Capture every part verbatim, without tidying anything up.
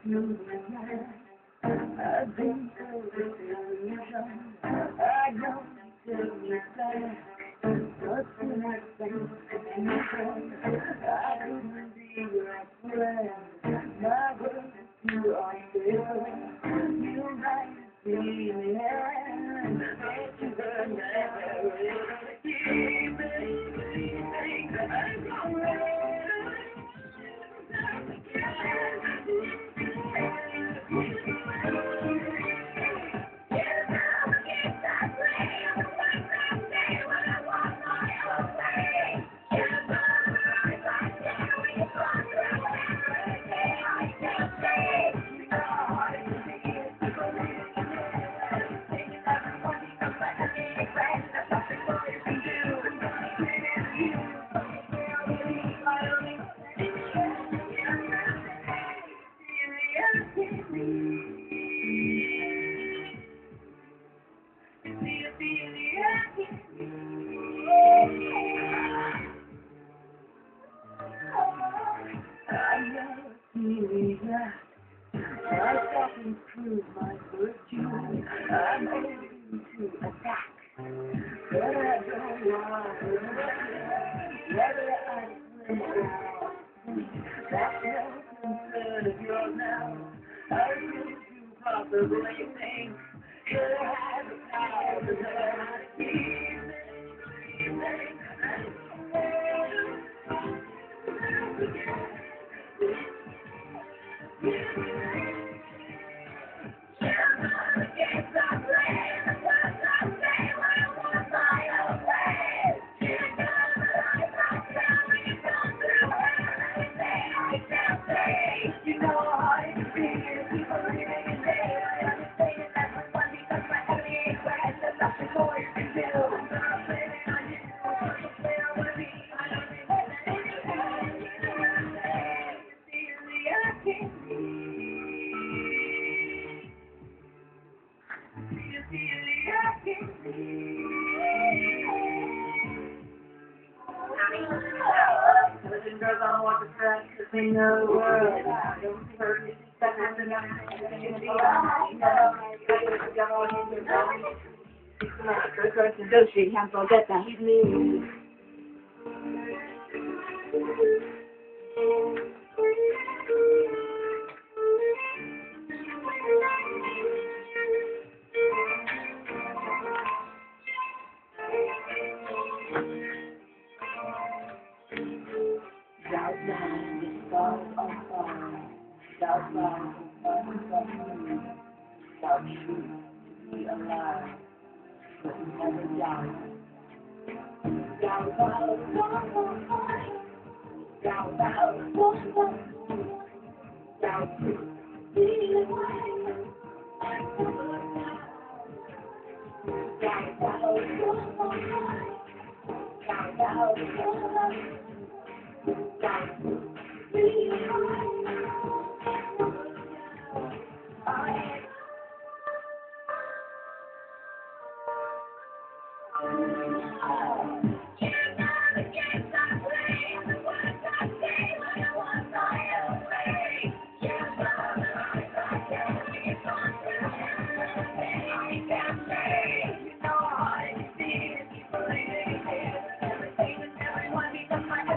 through the night. I've been through the illusion. I know you take me back. But when I think of you, I couldn't be your friend. My words you are still. You might see me and but you could never really keep it. I'm I stop and prove my virtue. I'm open to attack, but I don't want to whether I swim or that's no concern of yours now. I really do possibly think you have the power to know how to keep me breathing. You know how it feels, people living in day. I understand everyone because my enemy ain't glad there's nothing more you can do. I'm not blaming on you, I'm where I wanna be. I don't think that anyone can see the I can see. You see the I can see. Listen, girls, I don't want the stress, cause they know the world. Don't see her, she's stuck in the night. Negotiate, can't forget that. Outside, the stars are falling. Outside, the sun is up. Without you to be alive, but never die. Outside, outside, without you, be alive. Everything and everyone becomes my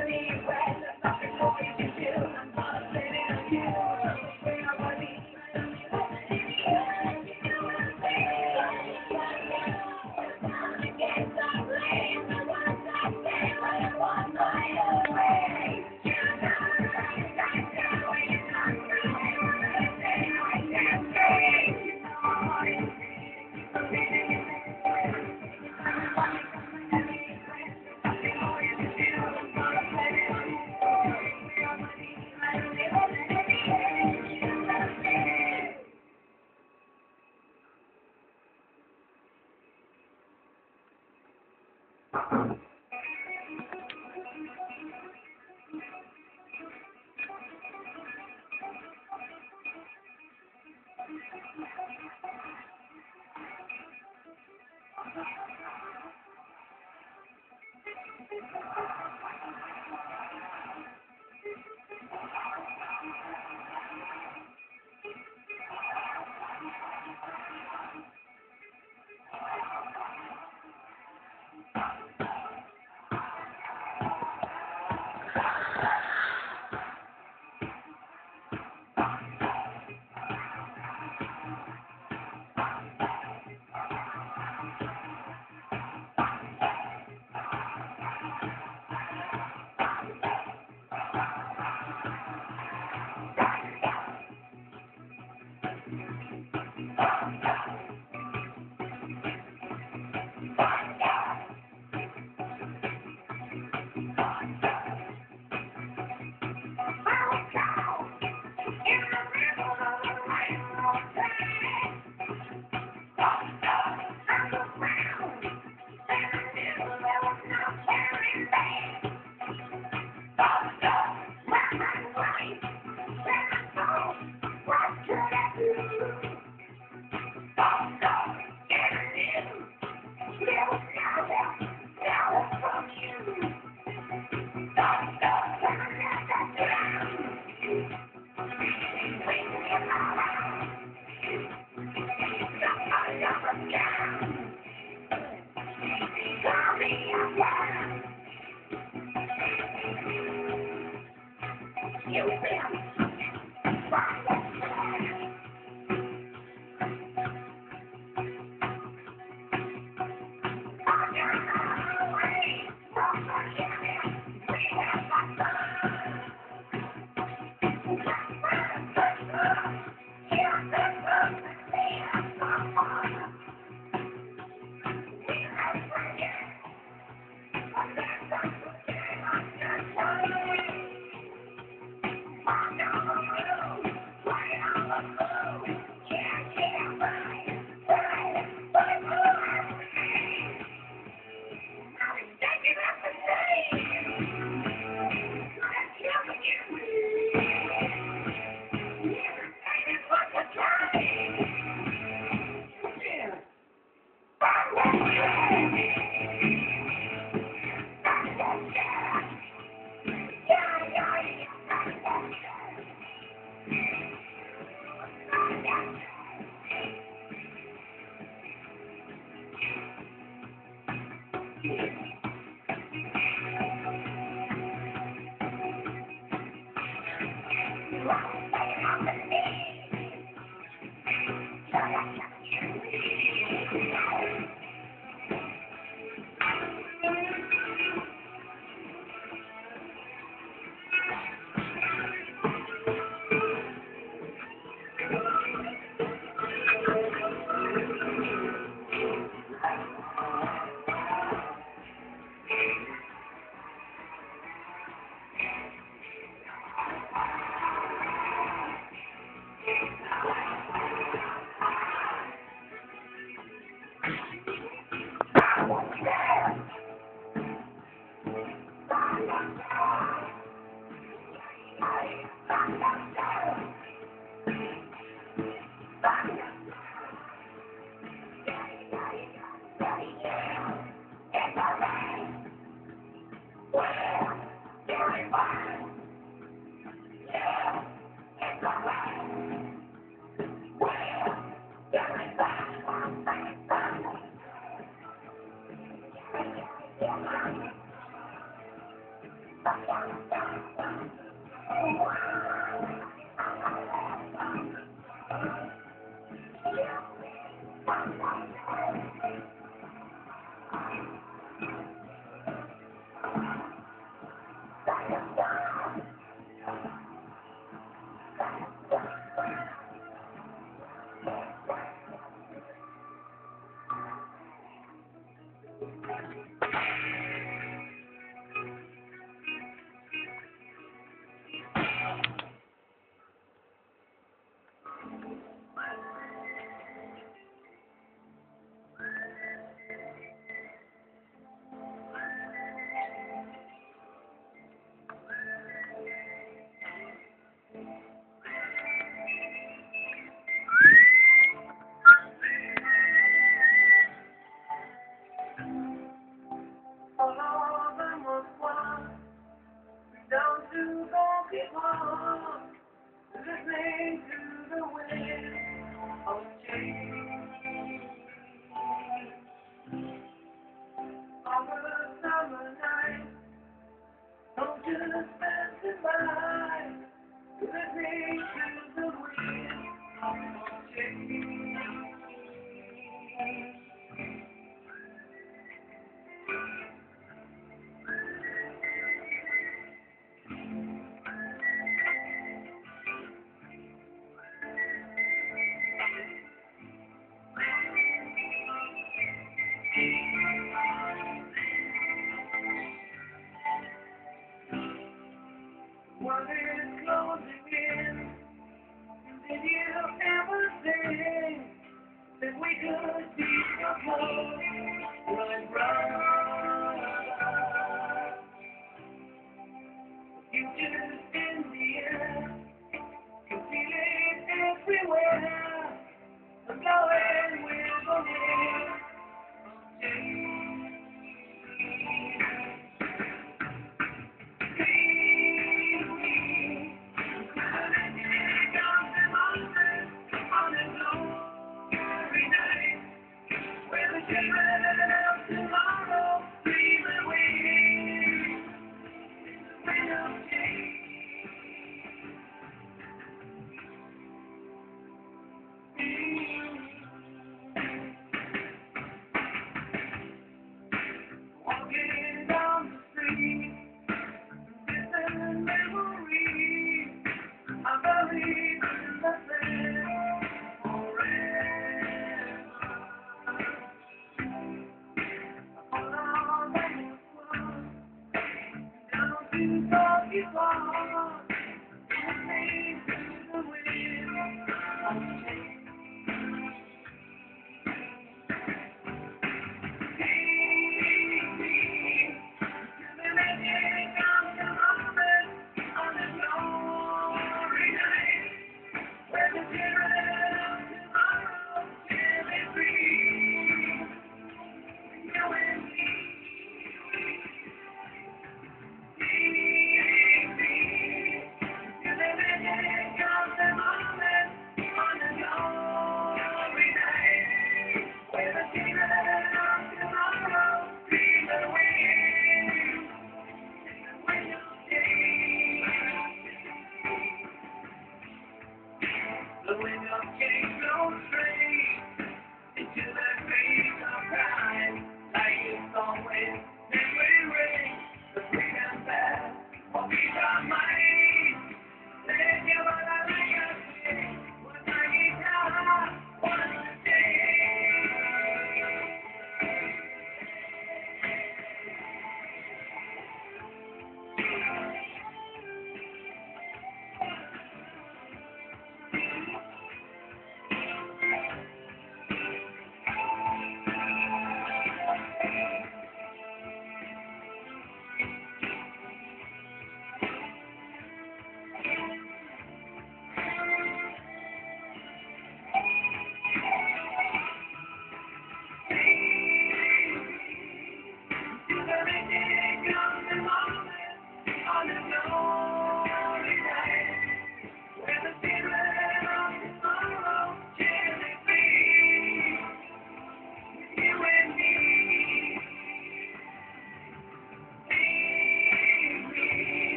you ever think that we could be so close? Run, run.